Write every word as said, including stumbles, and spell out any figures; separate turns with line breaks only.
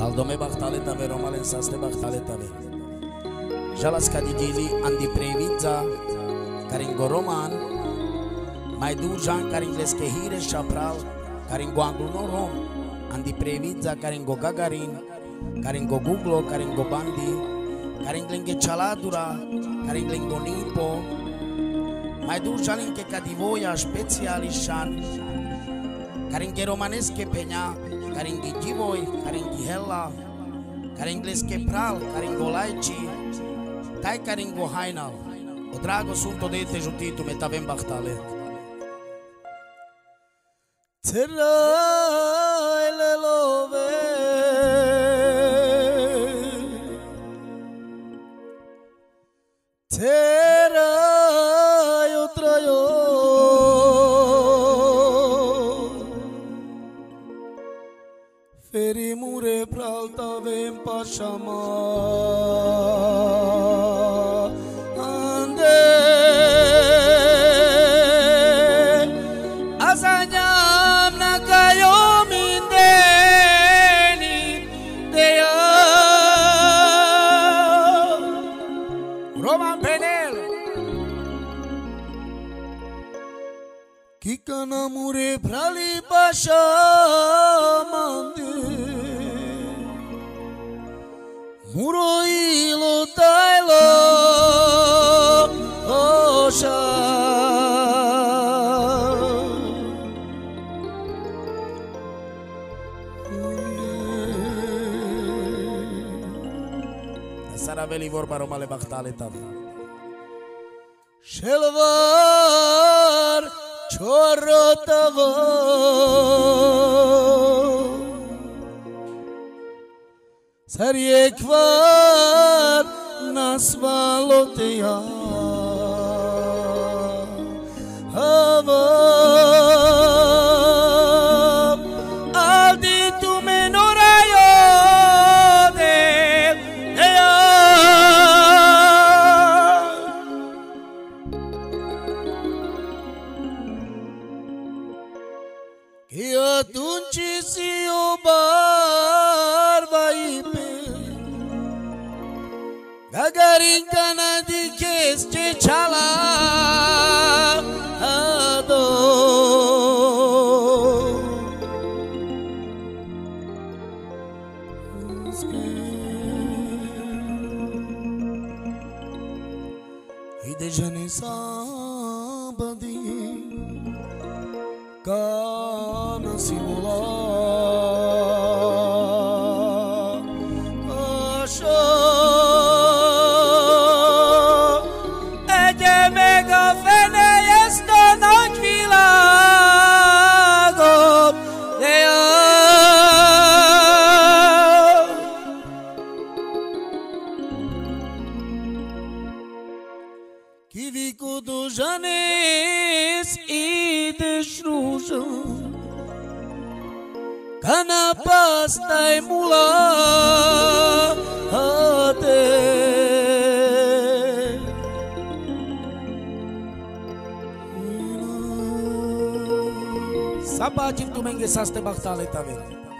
Aldome Bachtaleta ve Romalen saste Bachtaleta ve Jalas Kadigili Andi Previza Karingo Roman Maidu Jean Karingles Kehire Chapral Karingo Anglo Rom Andi Previza Karingo Gagarin Karingo Google Karingo Bandi Karinglenge Chaladura Karinglengo Nipo Maidu Jalinke Kadivoia Specialishan Karinge Romaneske Peña Karingi Givoi, Karingi Hella, Karingleske Pral, Karingo Laici, Tai Karingo Hainal, o drago sunt odete jutitu me tavem Bachtale.
Țărai le love, țărai o traio, Ferimure pralta vem pașama ande azanyam na kayo mindeni deya Roman Penel Kikana mure prali pașama Muroilo tailo osha
Saraveli vorba Romale Bachtaleta
Shelvar chorotavo Sarjekvar nasvaloteja Hava Aldi tu menorajo de Eja Che atunci si obarba ipe Gagarin Kanadi Kesce Chala Ado Ide jane sabadi Kana simula Kiviku do janes i deșruja Kana pastai mula ate
Sabajim tu menge saste Bachtaleta ve